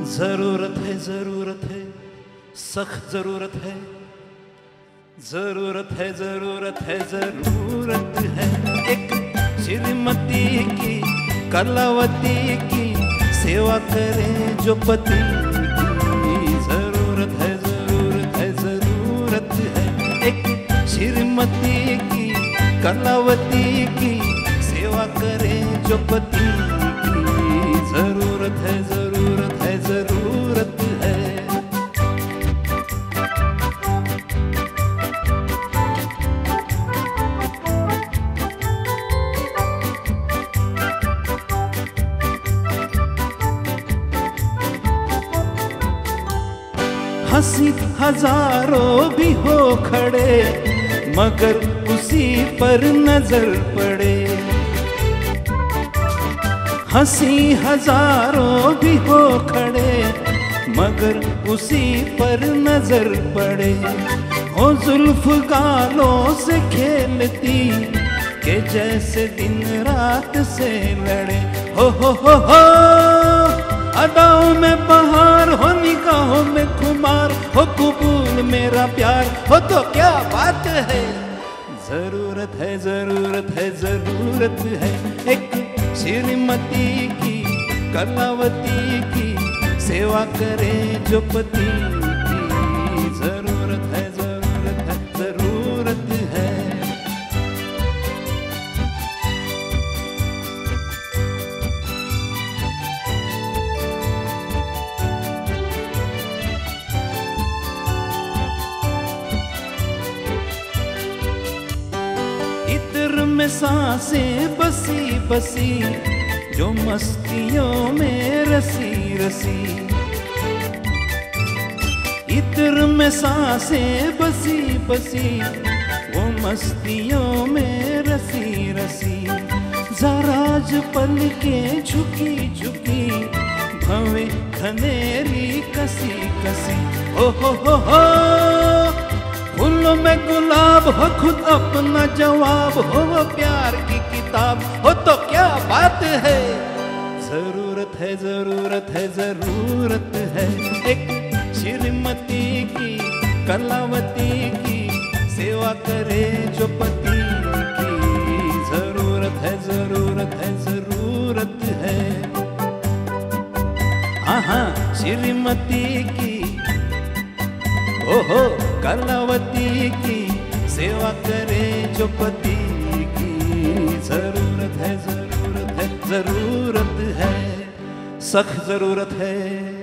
जरूरत है, जरूरत है, सख्त जरूरत है, जरूरत है, जरूरत है, जरूरत है एक श्रीमती की, कलावती की सेवा करे जो पति की। जरूरत है, जरूरत है, जरूरत है एक श्रीमती की, कलावती की सेवा करे जो पति की। जरूरत है, जरूरत है, जरूरत है। हंसी हजारों भी हो खड़े मगर उसी पर नजर पड़े। हंसी हजारों भी हो खड़े मगर उसी पर नजर पड़े। हो जुल्फ गालों से खेलती के जैसे दिन रात से लड़े। हो अदाओं में बहार हो, निगाहों में खुमार हो, कबूल मेरा प्यार हो तो क्या बात है। जरूरत है, जरूरत है, जरूरत है एक श्रीमती की, कलावती की सेवा करे जो पति की। जरूरत है, जरूरत है, जरूरत है। इत्र में सांसें बसी बसी जो मस्तियों में रसी रसी। इत्र में सांसें बसी बसी वो मस्तियों में रसी रसी। जराज पल के झुकी झुकी भवे खनेरी कसी कसी। हो फूलों में गुलाब हो, खुद अपना जवाब हो, वो प्यार की किताब हो तो क्या बात है। जरूरत है, जरूरत है, जरूरत है एक श्रीमती की, कलावती की सेवा करे जो पति की। जरूरत है, जरूरत है, जरूरत है। हाँ श्रीमती की, ओहो कलावती की सेवा करे जो पति की। जरूरत है, जरूरत है, जरूरत है, सख्त जरूरत है।